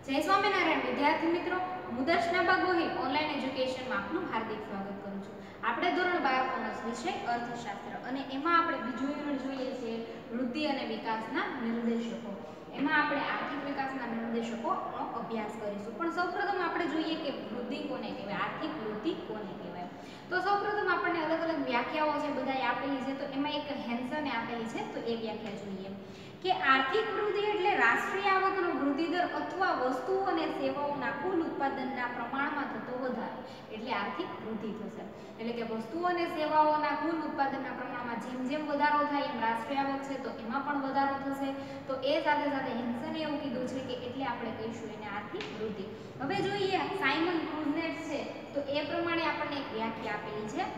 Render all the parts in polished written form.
જય સ્વામિનારાયણ વિદ્યાર્થી મિત્રો, હું દર્શના ગોહિલ ઓનલાઈન એજ્યુકેશનમાં આપનું હાર્દિક સ્વાગત કરું છું. આપણે ધોરણ 12 કોમર્સ વિષય અર્થશાસ્ત્ર અને એમાં આપણે બીજું યુનિટ જોઈએ છે વૃદ્ધિ અને વિકાસના નિર્દેશકો. એમાં આપણે આર્થિક વિકાસના નિર્દેશકોનો અભ્યાસ કરીશું. પણ સૌપ્રથમ આપણે જોઈએ કે વૃદ્ધિ કોને કહેવાય, આર્થિક વૃદ્ધિ કોને કહેવાય. તો સૌપ્રથમ આપણને અલગ અલગ વ્યાખ્યાઓ છે બધાએ આપેલી છે. તો એમાં એક હેન્સને આપેલી છે, તો એ વ્યાખ્યા જોઈએ કે આર્થિક વૃદ્ધિ એટલે રાષ્ટ્રીય આવકનો વૃદ્ધિ દર અથવા વસ્તુઓ અને સેવાઓના કુલ ઉત્પાદનના પ્રમાણમાં થતો વધારો, એટલે આર્થિક વૃદ્ધિ થશે. એટલે કે વસ્તુઓ અને સેવાઓના કુલ ઉત્પાદનના પ્રમાણમાં જેમ જેમ વધારો થાય એમ રાષ્ટ્રીય આવક છે તો એમાં પણ વધારો થશે. તો એ સાથે સાથે હેન્સને એવું કીધું છે કે એટલે આપણે કહીશું એને આર્થિક વૃદ્ધિ. હવે જોઈએ સાયમન ક્રુઝનેટ છે, તો એ પ્રમાણે આપણને એક વ્યાખ્યા આપેલી છે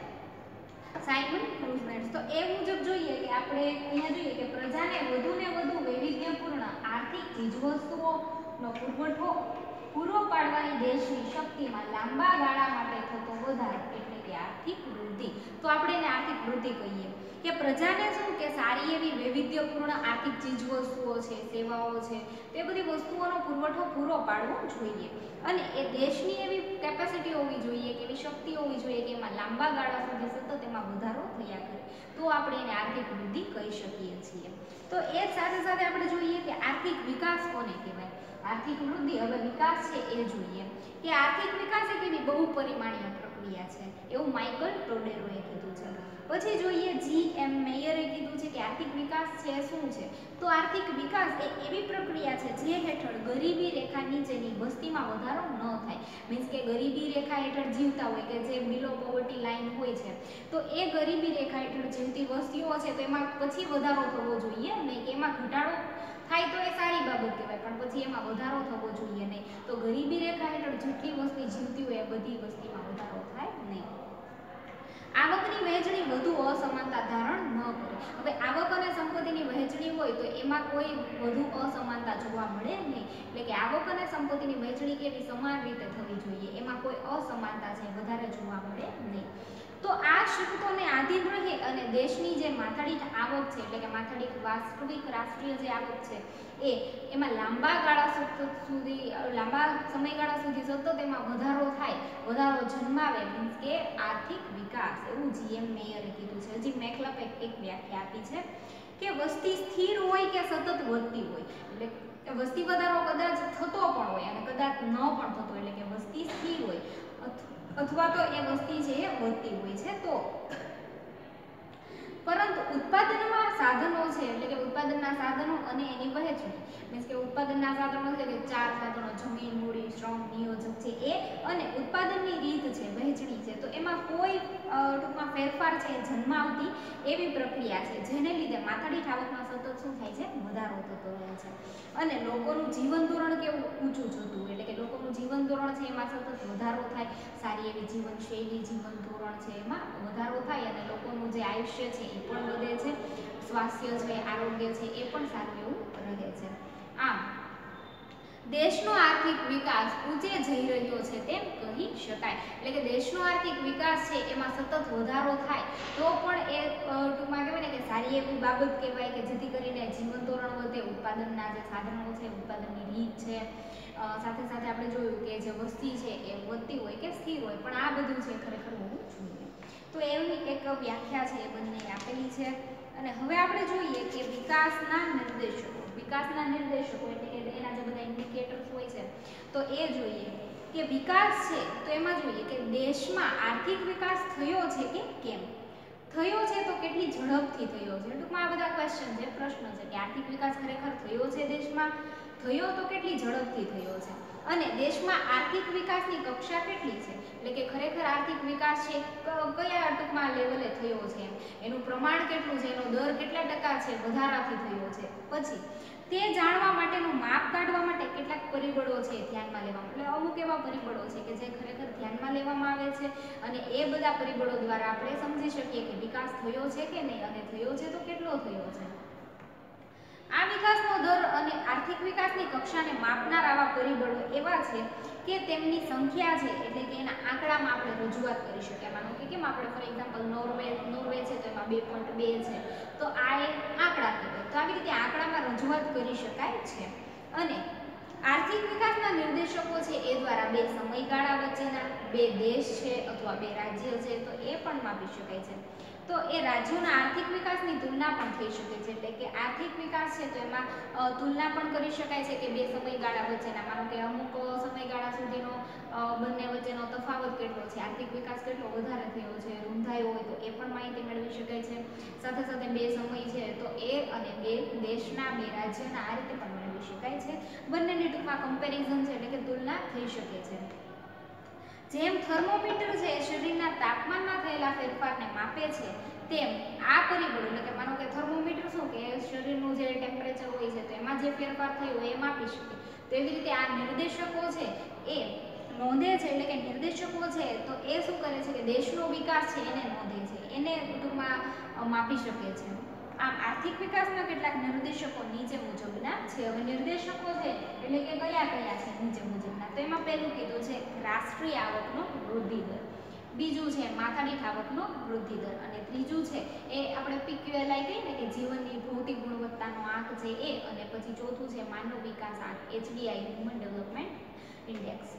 સાયમન ક્રુઝનેટ. તો એ મુજબ જોઈએ કે આપણે અહીંયા જોઈએ કે પ્રજાને વધુને વધુ વૈવિધ્યપૂર્ણ આર્થિક ચીજવસ્તુઓનો પુરવઠો પૂરો પાડવાની દેશની શક્તિમાં લાંબા ગાળા માટે થતો વધારો, એટલે કે આર્થિક વૃદ્ધિ. તો આપણે એને આર્થિક વૃદ્ધિ કહીએ કે પ્રજાને શું કે સારી એવી વૈવિધ્યપૂર્ણ આર્થિક ચીજવસ્તુઓ છે, સેવાઓ છે, તે બધી વસ્તુઓનો પુરવઠો પૂરો પાડવો જોઈએ અને એ દેશની એવી કેપેસિટી હોવી જોઈએ કે એવી શક્તિ હોવી જોઈએ કે એમાં લાંબા ગાળા સુધી સતત એમાં વધારો થયા કરે, તો આપણે એને આર્થિક વૃદ્ધિ કહી શકીએ છીએ. તો એ સાથે સાથે આપણે જોઈએ કે આર્થિક વિકાસ કોને કહેવાય. આર્થિક વૃદ્ધિ હવે વિકાસ છે એ જોઈએ કે આર્થિક વિકાસ એક એવી બહુપરિમાણીય પ્રક્રિયા છે એવું માઇકલ ટોડેરોએ કીધું છે. પછી જોઈએ G.M. મેયરે કીધું છે કે આર્થિક વિકાસ છે શું છે. તો આર્થિક વિકાસ એ એવી પ્રક્રિયા છે જે હેઠળ ગરીબી રેખા નીચેની વસ્તીમાં વધારો ન થાય. મીન્સ કે ગરીબી રેખા હેઠળ જીવતા હોય કે જે બિલો પોવર્ટી લાઈન હોય છે, તો એ ગરીબી રેખા હેઠળ જીવતી વસ્તીઓ છે તો એમાં પછી વધારો થવો જોઈએ નહીં, કે એમાં ઘટાડો થાય તો એ સારી બાબત કહેવાય, પણ પછી એમાં વધારો થવો જોઈએ નહીં. તો ગરીબી રેખા હેઠળ જેટલી વસ્તી જીવતી હોય એ બધી વસ્તીમાં વધારો થાય નહીં. આવકની વહેંચણી વધુ અસમાનતા ધારણ ન કરે. હવે આવક અને સંપત્તિની વહેંચણી હોય તો એમાં કોઈ વધુ અસમાનતા જોવા મળે નહીં. એટલે કે આવક અને સંપત્તિની વહેંચણી કેવી સમાન રીતે થવી જોઈએ, એમાં કોઈ અસમાનતા છે વધારે જોવા મળે નહીં. તો આ શરતોને આધીન રહે અને દેશની જે માથાદીઠ આવક છે, એટલે કે માથાદીઠ વાસ્તવિક રાષ્ટ્રીય જે આવક છે એમાં લાંબા સમયગાળા સુધી સતત એમાં વધારો થાય, વધારો જન્માવે, મીન્સ કે આર્થિક વિકાસ, એવું G.M. મેયરે કીધું છે. હજી મેકલપે એક વ્યાખ્યા આપી છે કે વસ્તી સ્થિર હોય કે સતત વધતી હોય, એટલે વસ્તી વધારો કદાચ થતો પણ હોય અને કદાચ ન પણ થતો, એટલે કે વસ્તી સ્થિર હોય અથવા તો એ વસ્તી છે એ વધતી હોય છે. તો પરંતુ ઉત્પાદનમાં સાધનો છે, એટલે કે ઉત્પાદનના સાધનો અને એની વહેંચણી, મીન્સ કે ઉત્પાદનના સાધનો છે કે 4 સાધનો જમીન, મૂડી, શ્રમ, નિયોજક છે એ, અને ઉત્પાદનની રીત છે, વહેંચણી છે, તો એમાં કોઈ ટૂંકમાં ફેરફાર છે જન્માવતી એવી પ્રક્રિયા છે જેને લીધે માથાદીઠ આવકમાં સતત શું થાય છે, વધારો થતો રહે છે અને લોકોનું જીવન ધોરણ કેવું ઊંચું જતું, એટલે કે લોકોનું જીવન ધોરણ છે એમાં સતત વધારો થાય, સારી એવી જીવનશૈલી, જીવન ધોરણ છે એમાં વધારો થાય અને લોકોનું જે આયુષ્ય છે એ પણ વધે છે, સ્વાસ્થ્ય છે, આરોગ્ય છે એ પણ સારું એવું રહે છે. આમ દેશનો આર્થિક વિકાસ ઊંચે જઈ રહ્યો છે તેમ કહી શકાય. એટલે કે દેશનો આર્થિક વિકાસ છે એમાં સતત વધારો થાય તો પણ એ ટૂંકમાં કહેવાય ને કે સારી એવી બાબત કહેવાય કે જેથી કરીને જીવન ધોરણ વધે, ઉત્પાદનના જે સાધનો છે, ઉત્પાદનની રીત છે, સાથે સાથે આપણે જોયું કે જે વસ્તી છે એ વધતી હોય કે સ્થિર હોય, પણ આ બધું છે ખરેખર હોવું જોઈએ. તો એવી એક વ્યાખ્યા છે એ બંને આપેલી છે. અને હવે આપણે જોઈએ કે વિકાસના નિર્દેશકો. વિકાસના નિર્દેશકો એટલે કે એના જે બધા ઇન્ડિકેટર્સ હોય છે તો એ જોઈએ કે વિકાસ છે તો એમાં જોઈએ કે દેશમાં આર્થિક વિકાસ થયો છે કે કેમ થયો છે, તો કેટલી ઝડપથી થયો છે. ટૂંકમાં આ બધા ક્વેશ્ચન છે, પ્રશ્ન છે કે આર્થિક વિકાસ ખરેખર થયો છે દેશમાં, થયો તો કેટલી ઝડપથી થયો છે, અને દેશમાં આર્થિક વિકાસની કક્ષા કેટલી છે, એટલે કે ખરેખર આર્થિક વિકાસ છે કયા ટૂંકમાં લેવલે થયો છે, એનું પ્રમાણ કેટલું છે, એનો દર કેટલા ટકા છે વધારાથી થયો છે. પછી તે જાણવા માટેનું માપ કાઢવા માટે કેટલાક પરિબળો છે ધ્યાનમાં લેવામાં, એટલે અમુક એવા પરિબળો છે કે જે ખરેખર ધ્યાનમાં લેવામાં આવે છે અને એ બધા પરિબળો દ્વારા આપણે સમજી શકીએ કે વિકાસ થયો છે કે નહીં, અને થયો છે તો કેટલો થયો છે. આ વિકાસનો દર અને આર્થિક વિકાસની કક્ષાને માપનાર આવા પરિબળો એવા છે કે તેમની સંખ્યા છે, એટલે કે એના આંકડામાં આપણે રજૂઆત કરી શકીએ. માનો કે કેમ આપણે ફોર એક્ઝામ્પલ નોર્વે છે તો એમાં 2.2 છે, તો આ એક આંકડા કહેવાય. તો આવી રીતે આંકડામાં રજૂઆત કરી શકાય છે. અને આર્થિક વિકાસના નિર્દેશકો છે એ દ્વારા બે સમયગાળા વચ્ચેના બે દેશ છે અથવા બે રાજ્ય છે તો એ પણ માપી શકાય છે. તો એ રાજ્યોના આર્થિક વિકાસની તુલના પણ થઈ શકે છે, એટલે કે આર્થિક વિકાસ છે તો એમાં તુલના પણ કરી શકાય છે કે બે સમયગાળા વચ્ચેના, માનો કે અમુક સમયગાળા સુધીનો બંને વચ્ચેનો તફાવત કેટલો છે, આર્થિક વિકાસ કેટલો વધારે થયો છે, રૂંધાયો હોય તો એ પણ માહિતી મેળવી શકાય છે. સાથે સાથે બે સમય છે તો એ અને બે દેશના બે રાજ્યના આ રીતે પણ મેળવી શકાય છે. બંનેની ટૂંકમાં કમ્પેરિઝન છે એટલે કે તુલના થઈ શકે છે. જેમ થર્મોમીટર છે શરીરના તાપમાનમાં થયેલા ફેરફારને માપે છે, તેમ આ પરિબળો એટલે કે માનો કે થર્મોમીટર શું કે શરીરનું જે ટેમ્પરેચર હોય છે તો એમાં જે ફેરફાર થયો હોય એ માપી શકે. તેવી રીતે આ નિર્દેશકો છે એ નોંધે છે, એટલે કે નિર્દેશકો છે તો એ શું કરે છે કે દેશનો વિકાસ છે એને નોંધે છે, એને ટૂંકમાં માપી શકે છે. આમ આર્થિક વિકાસના કેટલાક નિર્દેશકો નીચે મુજબના છે. હવે નિર્દેશકો છે એટલે કે કયા કયા છે નીચે મુજબના, તો એમાં પહેલું કીધું છે રાષ્ટ્રીય આવકનો વૃદ્ધિ દર, બીજું છે માથાદીઠ આવકનો વૃદ્ધિ દર, અને ત્રીજું છે એ આપણે PQLI કહીએ ને કે જીવનની ભૌતિક ગુણવત્તાનો આંક છે એ, અને પછી ચોથું છે માનવ વિકાસ આંક HDI હ્યુમન ડેવલપમેન્ટ ઇન્ડેક્સ.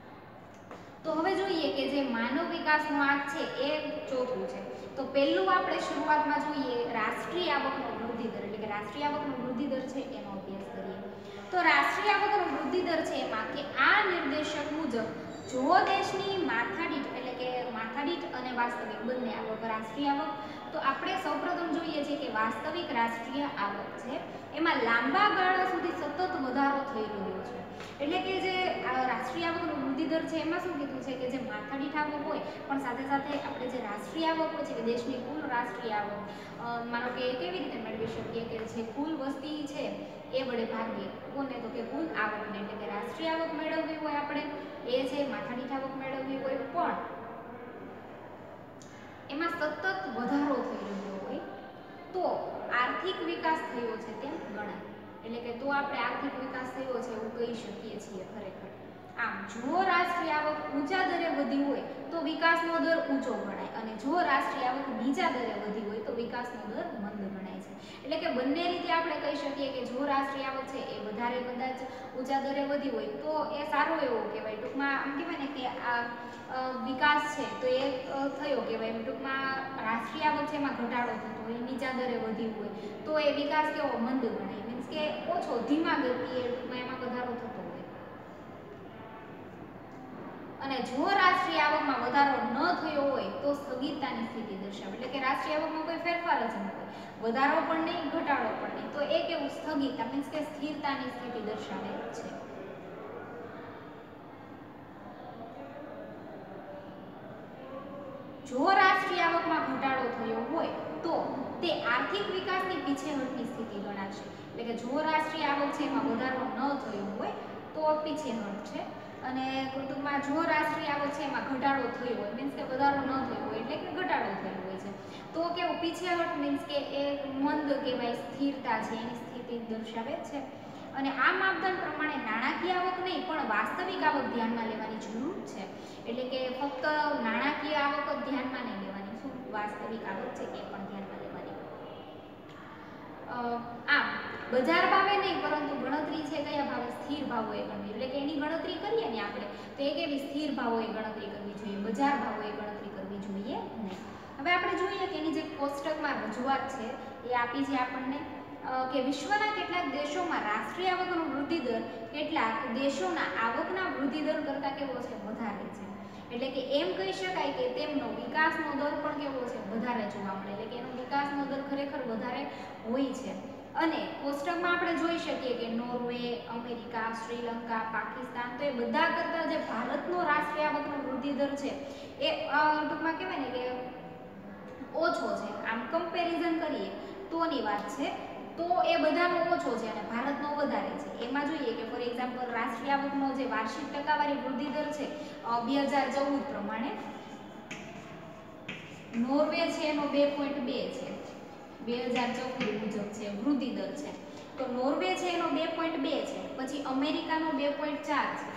તો હવે જોઈએ કે જે માનવ વિકાસનો આંક છે એ ચોથું છે. તો પહેલું આપણે શરૂઆતમાં જોઈએ રાષ્ટ્રીય આવકનો વૃદ્ધિ દર, એટલે કે રાષ્ટ્રીય આવકનો વૃદ્ધિ દર છે એનો અભ્યાસ કરીએ. તો રાષ્ટ્રીય આવકનો વૃદ્ધિ દર છે એમાં કે આ નિર્દેશક મુજબ જો દેશની માથાદીઠ એટલે કે માથાદીઠ અને વાસ્તવિક બંને આવક, રાષ્ટ્રીય આવક તો આપણે સૌપ્રથમ જોઈએ છે કે વાસ્તવિક રાષ્ટ્રીય આવક છે એમાં લાંબા ગાળા સુધી સતત વધારો થઈ રહ્યો છે. એટલે કે જે રાષ્ટ્રીય આવકનો વૃદ્ધિ દર છે એમાં શું કીધું છે કે જે માથાદીઠ આવક હોય પણ સાથે સાથે આપણે જે રાષ્ટ્રીય આવક હોય છે કે દેશની કુલ રાષ્ટ્રીય આવક, માનો કે કેવી રીતે મેળવી શકીએ કે જે કુલ વસ્તી છે એ વડે ભાગીએ કોને, તો કે કુલ આવકને, એટલે કે રાષ્ટ્રીય આવક મેળવવી હોય આપણે એ છે માથાદીઠ આવક મેળવવી હોય પણ એમાં સતત વધારો થઈ રહ્યો હોય તો આર્થિક વિકાસ થયો છે તેમ ગણાય, એટલે કે તો આપણે આર્થિક વિકાસ થયો છે એવું કહી શકીએ છીએ ખરેખર. આમ જો રાષ્ટ્રીય આવક ઊંચા દરે વધી હોય તો વિકાસનો દર ઊંચો ગણાય, અને જો રાષ્ટ્રીય આવક નીચા દરે વધી હોય તો વિકાસનો દર મંદ ગણાય છે. એટલે કે બંને રીતે આપણે કહી શકીએ કે જો રાષ્ટ્રીય આવક છે એ વધારે કદાચ ઊંચા દરે વધી હોય તો એ સારો એવો કહેવાય, ટૂંકમાં આમ કહેવાય ને કે આ વિકાસ છે તો એ થયો કહેવાય. ટૂંકમાં રાષ્ટ્રીય આવક છે એમાં ઘટાડો થતો હોય, નીચા દરે વધી હોય તો એ વિકાસ કેવો મંદ ગણાય, મીન્સ કે ઓછો ધીમા ગતિએ ટૂંકમાં એમાં વધારો થતો હોય. અને જો રાષ્ટ્રીય આવકમાં વધારો ન થયો હોય તો સ્થગિતતાની સ્થિતિ દર્શાવે, એટલે કે રાષ્ટ્રીય આવકમાં કોઈ ફેરફાર જ ન હોય, વધારો પણ નહીં ઘટાડો પણ નહીં, તો એ કેવું સ્થગિતતા મીન્સ કે સ્થિરતાની સ્થિતિ દર્શાવે છે. જો રાષ્ટ્રીય આવકમાં ઘટાડો થયો હોય તો તે આર્થિક વિકાસની પીછેહટની સ્થિતિ ગણાશે, એટલે કે જો રાષ્ટ્રીય આવક છે એમાં વધારો ન થયો હોય તો પીછેહટ છે, અને ટૂંકમાં જો રાષ્ટ્રીય આવક છે એમાં ઘટાડો થયો હોય મીન્સ કે વધારો ન થયો હોય એટલે કે ઘટાડો થયો હોય છે તો કેવું પીછેહટ મીન્સ કે એ મંદ કહેવાય, સ્થિરતા છે એની સ્થિતિ દર્શાવે છે. અને આ માપદંડ પ્રમાણે નાણાકીય આવક નહીં પણ વાસ્તવિક આવક ધ્યાનમાં લેવાની જરૂર છે, એટલે કે ફક્ત નાણાકીય આવક જ ધ્યાનમાં નહીં લેવાની, શું વાસ્તવિક આવક છે એ પણ ધ્યાનમાં લેવાની. આમ બજાર ભાવે નહીં પરંતુ ગણતરી છે કયા ભાવે, સ્થિર ભાવોએ કરવી, એટલે કે એની ગણતરી કરીએ ને આપણે તો એ કેવી સ્થિર ભાવોએ ગણતરી કરવી જોઈએ, બજાર ભાવોએ ગણતરી કરવી જોઈએ નહીં. હવે આપણે જોઈએ કે એની જે કોષ્ટકમાં રજૂઆત છે એ આપી છે આપણને કે વિશ્વના કેટલાક દેશોમાં રાષ્ટ્રીય આવકનો વૃદ્ધિ દર કેટલાક દેશોના આવકના વૃદ્ધિ દર કરતાં કેવો છે વધારે છે, એટલે કે એમ કહી શકાય કે તેમનો વિકાસનો દર પણ કેવો છે વધારે જોવા મળે, એટલે કે એનો વિકાસનો દર ખરેખર વધારે હોય છે. અને કોષ્ટકમાં આપણે જોઈ શકીએ કે નોર્વે, અમેરિકા, શ્રીલંકા, પાકિસ્તાન તો એ બધા કરતાં જે ભારતનો રાષ્ટ્રીય આવકનો વૃદ્ધિ દર છે એ ટૂંકમાં કહેવાય ને કે ઓછો છે. આમ કમ્પેરિઝન કરીએ તોની વાત છે તો એ બધાનો ઓછો છે અને ભારતનો વધારે છે. એમાં જોઈએ કે ફોર એક્ઝામ્પલ રાષ્ટ્રીય આવકનો જે વાર્ષિક ટકાવારી વૃદ્ધિ દર છે 2014 પ્રમાણે નોર્વે છે એનો 2.2 છે, 2014 મુજબ છે વૃદ્ધિ દર છે, તો નોર્વે છે એનો 2.2 છે, પછી અમેરિકાનો 2.4 છે,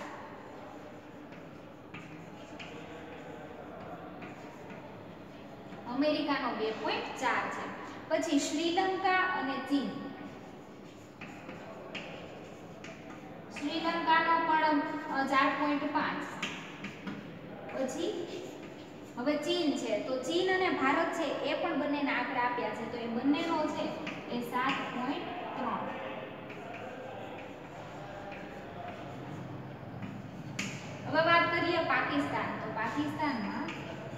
અમેરિકાનો 2.4 છે, પછી શ્રીલંકા અને ચીન શ્રીલંકાનો પણ 4.5. પછી હવે ચીન છે, તો ચીન અને ભારત છે એ પણ બંનેના આંકડા આપ્યા છે, તો એ બંનેનો છે એ 7.3. હવે વાત કરીએ પાકિસ્તાન, તો પાકિસ્તાનમાં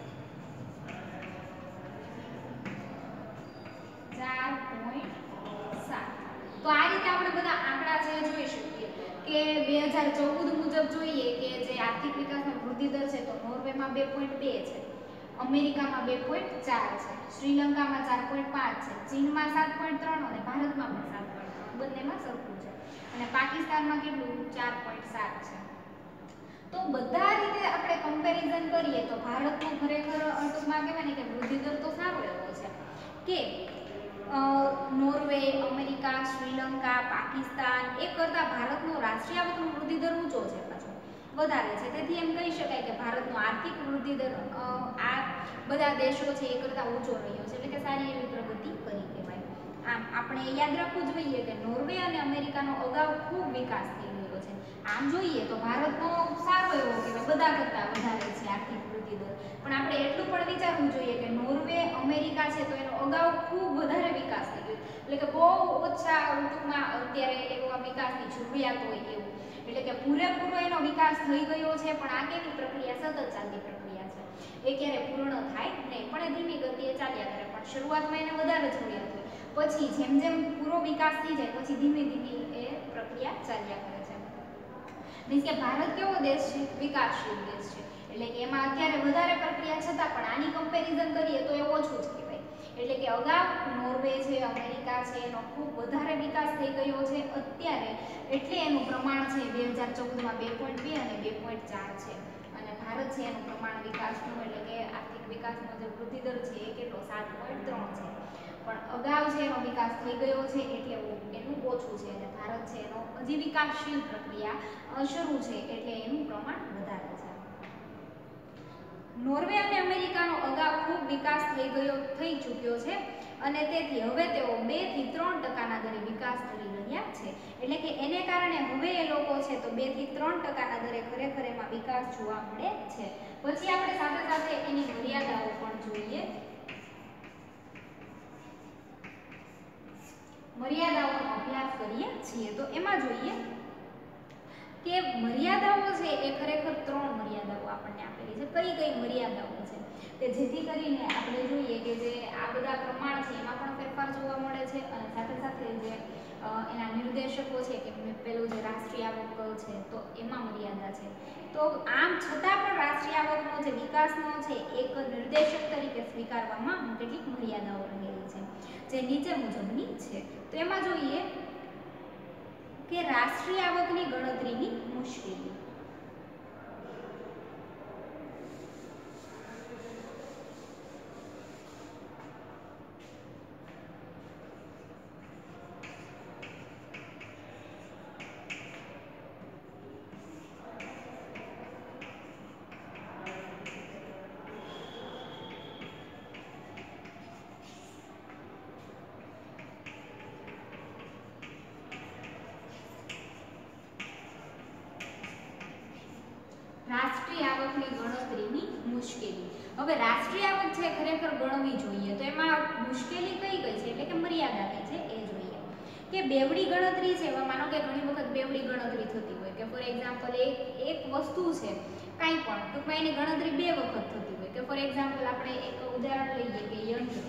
4.7. તો આ રીતે આપણે બધા આંકડા છે જોઈ શકીએ કે 2014 મુજબ જોઈએ કે જે આર્થિક વિકાસનો વૃદ્ધિ દર છે તો નોર્વેમાં 2.2 છે, અમેરિકામાં 2.4 છે, શ્રીલંકામાં 4.5 છે, ચીનમાં 7.3 અને ભારતમાં પણ 7.3, બંનેમાં સરખું છે. અને પાકિસ્તાનમાં કેટલું 4.7 છે. તો બધા રીતે આપણે કમ્પેરિઝન કરીએ તો ભારતનો ખરેખર ટૂંકમાં કહેવાય ને કે વૃદ્ધિ દર તો સારો એવો છે કે નોર્વે, અમેરિકા, શ્રીલંકા, પાકિસ્તાન એ કરતાં ભારતનો રાષ્ટ્રીય આવકનો વૃદ્ધિ દર ઊંચો છે, પાછો વધારે છે. તેથી એમ કહી શકાય કે ભારતનો આર્થિક વૃદ્ધિ દર આ બધા દેશો છે એ કરતાં ઊંચો રહ્યો છે, એટલે કે સારી એવી પ્રગતિ કરી કહેવાય. આમ આપણે યાદ રાખવું જોઈએ કે નોર્વે અને અમેરિકાનો અગાઉ ખૂબ વિકાસ થઈ ગયો છે. આમ જોઈએ તો ભારતનો સારો એવો કહેવાય, બધા કરતાં વધારે છે આર્થિક વૃદ્ધિ દર, પણ આપણે એટલું પણ વિચારવું જોઈએ કે નોર્વે, અમેરિકા છે તો એનો અગાઉ ખૂબ વધારે વિકાસ થઈ ગયો, એટલે કે બહુ ઓછા ટૂંકમાં અત્યારે એવો વિકાસની જરૂરિયાત હોય એવું, એટલે કે પૂરેપૂરો એનો વિકાસ થઈ ગયો છે, પણ આ કેવી પ્રક્રિયા, સતત ચાલતી પ્રક્રિયા છે, એ ક્યારે પૂર્ણ થાય નહીં, પણ એ ધીમી ગતિએ ચાલ્યા કરે, પણ શરૂઆતમાં એને વધારે જરૂરિયાત હોય, પછી જેમ જેમ પૂરો વિકાસ થઈ જાય પછી ધીમે ધીમે એ પ્રક્રિયા ચાલ્યા કરે છે. મીન્સ કે ભારત કેવો દેશ છે, વિકાસશીલ દેશ છે, એટલે કે એમાં અત્યારે વધારે પ્રક્રિયા છતાં પણ આની કમ્પેરિઝન કરીએ તો એ ઓછું જ કહેવાય. એટલે કે અગાઉ નોર્વે છે, અમેરિકા છે એનો ખૂબ વધારે વિકાસ થઈ ગયો છે અત્યારે, એટલે એનું પ્રમાણ છે 2014માં 2.2 અને 2.4 છે, અને ભારત છે એનું પ્રમાણ વિકાસનું એટલે કે આર્થિક વિકાસનો જે વૃદ્ધિ દર છે એ કેટલો 7.3 છે, પણ અગાઉ છે એનો વિકાસ થઈ ગયો છે એટલે એનું ઓછું છે, અને ભારત છે એનો હજી વિકાસશીલ પ્રક્રિયા શરૂ છે એટલે એનું પ્રમાણ વધારે છે. નોર્વે અને અમેરિકાનો અગાઉ ખૂબ વિકાસ થઈ ચૂક્યો છે, અને તેથી હવે તેઓ 2 થી 3% દરે વિકાસ કરી રહ્યા છે, એટલે કે એને કારણે હવે એ લોકો છે તો 2 થી 3% દરે ખરેખર એમાં વિકાસ જોવા મળે છે. પછી આપણે સાથે સાથે એની મર્યાદાઓ પણ જોઈએ. મર્યાદાઓનો અભ્યાસ કરીએ છીએ તો એમાં જોઈએ કે મર્યાદાઓ છે એ ખરેખર 3 મર્યાદાઓ આપણને આપેલી છે. કઈ કઈ મર્યાદાઓ છે કે જેથી કરીને આપણે જોઈએ કે જે આ બધા પ્રમાણ છે એમાં પણ ફેરફાર જોવા મળે છે, અને સાથે સાથે જે એના નિર્દેશકો છે કે પેલું જે રાષ્ટ્રીય આવક છે તો એમાં મર્યાદા છે. તો આમ છતાં પણ રાષ્ટ્રીય આવકનો જે વિકાસનો છે એક નિર્દેશક તરીકે સ્વીકારવામાં કેટલીક મર્યાદાઓ રહેલી છે, જે નીચે મુજબની છે. તો એમાં જોઈએ કે રાષ્ટ્રીય આવકની ગણતરીની મુશ્કેલી. રાષ્ટ્રીય આવકની ગણતરીની મુશ્કેલી. હવે રાષ્ટ્રીય આવક છે ખરેખર ગણવી જોઈએ, તો એમાં મુશ્કેલી કઈ કઈ છે એટલે કે મર્યાદા કઈ છે એ જોઈએ. કે બેવડી ગણતરી છે, માનો કે ઘણી વખત બેવડી ગણતરી થતી હોય કે ફોર એક્ઝામ્પલ એક વસ્તુ છે કાંઈ પણ ટૂંકમાં એની ગણતરી 2 વખત થતી હોય, કે ફોર એક્ઝામ્પલ આપણે એક ઉદાહરણ લઈએ કે યંત્ર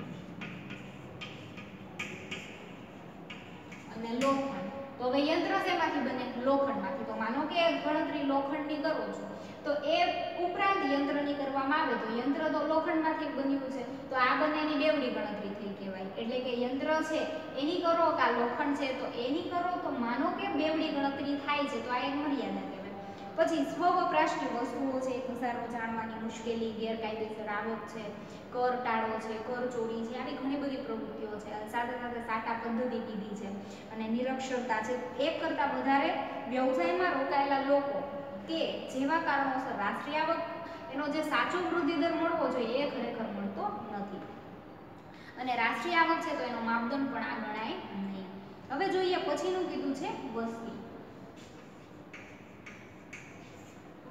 અને લોખંડ. તો હવે યંત્ર શેમાંથી બને, લોખંડમાંથી. તો માનો કે ગણતરી લોખંડની કરો છો તો એ ઉપરાંત યંત્રની કરવામાં આવે તો યંત્ર તો લોખંડમાંથી બન્યું છે, તો આ બંનેની બેવડી ગણતરી થઈ કહેવાય. એટલે કે યંત્ર છે એની કરો કે લોખંડ છે તો એની કરો, તો માનો કે બેવડી ગણતરી થાય છે તો આ એક મર્યાદા કહેવાય. પછી સ્વવપરાશની વસ્તુઓ છે, ઘસારો જાણવાની મુશ્કેલી, ગેરકાયદેસર આવક છે, કર ટાળો છે, કર ચોરી છે, આવી ઘણી બધી પ્રવૃત્તિઓ છે. સાથે સાથે સાટા પદ્ધતિ કીધી છે, અને નિરક્ષરતા છે, એક કરતાં વધારે વ્યવસાયમાં રોકાયેલા લોકો કે જેવા કારણોસર રાષ્ટ્રીય આવક એનો જે સાચો વૃદ્ધિ દર મળવો જોઈએ એ ખરેખર મળતો નથી, અને રાષ્ટ્રીય આવક છે તો એનો માપદંડ પણ આ ગણાય નહીં. હવે જોઈએ પછીનું કીધું છે વસ્તી.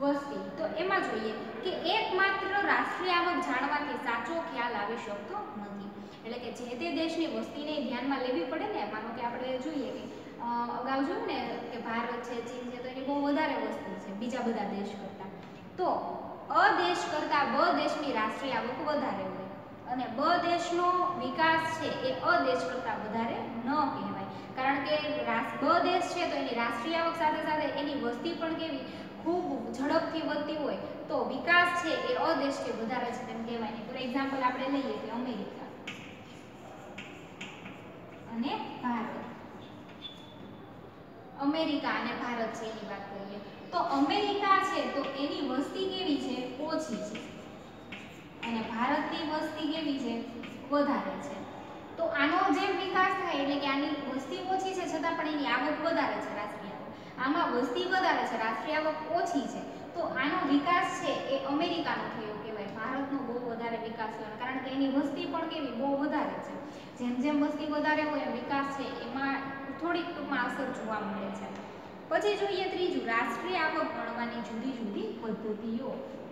વસ્તી, તો એમાં જોઈએ કે એકમાત્ર રાષ્ટ્રીય આવક જાણવાથી સાચો ખ્યાલ આવી શકતો નથી. એટલે કે જે તે દેશની વસ્તીને ધ્યાનમાં લેવી પડે ને. માનો કે આપણે જોઈએ કે અગાઉ જોયું ને કે ભારત છે, ચીન છે, તો એની બહુ વધારે વસ્તી છે બીજા બધા દેશ કરતાં. તો અ દેશ કરતાં બ દેશની રાષ્ટ્રીય આવક વધારે હોય અને બ દેશનો વિકાસ છે એ અ દેશ કરતાં વધારે ન કહેવાય. કારણ કે બ દેશ છે તો એની રાષ્ટ્રીય આવક સાથે સાથે એની વસ્તી પણ કેવી ખૂબ ઝડપથી વધતી હોય તો વિકાસ છે એ અ દેશથી વધારે છે તેમ કહેવાય. ફોર એક્ઝામ્પલ આપણે લઈએ કે અમેરિકા અને ભારત. અમેરિકા અને ભારત છે એની વાત કરીએ તો અમેરિકા છે તો એની વસ્તી કેવી છે? ઓછી છે. અને ભારતની વસ્તી કેવી છે? વધારે છે. તો આનો જે વિકાસ થાય એટલે કે આની વસ્તી ઓછી છે છતાં પણ એની આવક વધારે છે રાષ્ટ્રીય આવક. આમાં વસ્તી વધારે છે, રાષ્ટ્રીય આવક ઓછી છે, તો આનો વિકાસ છે એ અમેરિકાનો થયો કહેવાય. ભારતનો બહુ વધારે વિકાસ થયો કારણ કે એની વસ્તી પણ કેવી બહુ વધારે છે. જેમ જેમ વસ્તી વધારે હોય એમ વિકાસ છે એમાં થોડીક ટૂંકમાં અસર જોવા મળે છે. પછી જોઈએ ત્રીજું, રાષ્ટ્રીય આવક ગણવાની જુદી જુદી પદ્ધતિઓ.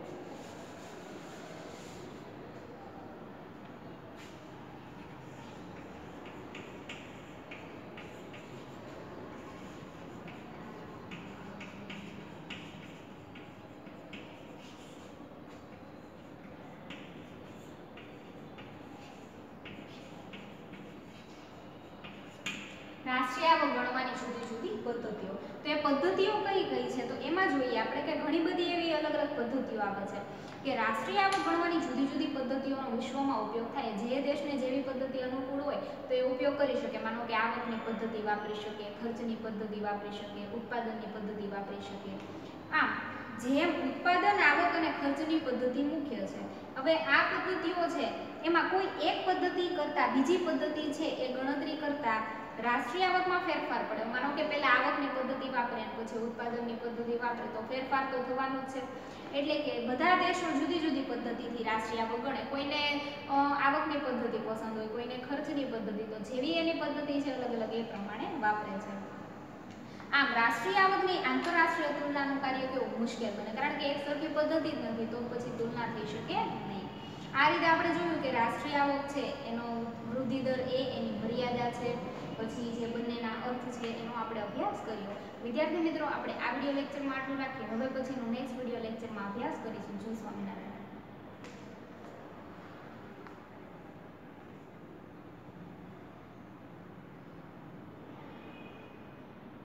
રાષ્ટ્રીય આવક ગણવાની જુદી જુદી પદ્ધતિઓ. તો એ પદ્ધતિઓ કઈ કઈ છે? તો એમાં જોઈએ આપણે કે ઘણી બધી એવી અલગ અલગ પદ્ધતિઓ આવે છે કે રાષ્ટ્રીય આવક ગણવાની જુદી જુદી પદ્ધતિઓનો વિશ્વમાં ઉપયોગ થાય. જે દેશને જેવી પદ્ધતિ અનુકૂળ હોય તો એ ઉપયોગ કરી શકે. માનો કે આવકની પદ્ધતિ વાપરી શકે, ખર્ચની પદ્ધતિ વાપરી શકે, ઉત્પાદનની પદ્ધતિ વાપરી શકે. આમ જેમ ઉત્પાદન, આવક અને ખર્ચની પદ્ધતિ મુખ્ય છે. હવે આ પદ્ધતિઓ છે એમાં કોઈ એક પદ્ધતિ કરતા બીજી પદ્ધતિ છે એ ગણતરી કરતા રાષ્ટ્રીય આવકમાં ફેરફાર પડે. માનો કે પહેલા આવકની પદ્ધતિ વાપરે અને પછી ઉત્પાદનની પદ્ધતિ વાપરે તો ફેરફાર તો થવાનું જ છે. એટલે કે બધા દેશો જુદી જુદી પદ્ધતિથી રાષ્ટ્રીય આવક ગણે. કોઈને આવકની પદ્ધતિ પસંદ હોય, કોઈને ખર્ચની પદ્ધતિ, તો જેવી એની પદ્ધતિ છે અલગ અલગ એ પ્રમાણે વાપરે છે. આમ રાષ્ટ્રીય આવકની આંતરરાષ્ટ્રીય તુલનાનું કાર્ય કેવું મુશ્કેલ બને કારણ કે એક સરખી પદ્ધતિ જ નથી તો પછી તુલના થઈ શકે નહીં. આ રીતે આપણે જોયું કે રાષ્ટ્રીય આવક છે એનો વૃદ્ધિ દર એ એની મર્યાદા છે, પછી જે બંનેના અર્થ છે એનો આપણે અભ્યાસ કર્યો. વિદ્યાર્થી મિત્રો, આપણે આ વિડિયો લેક્ચરમાં આટલું રાખીએ. હવે પછીનું નેક્સ્ટ વિડિયો લેક્ચરમાં અભ્યાસ કરીશું. જય સ્વામિનારાયણ.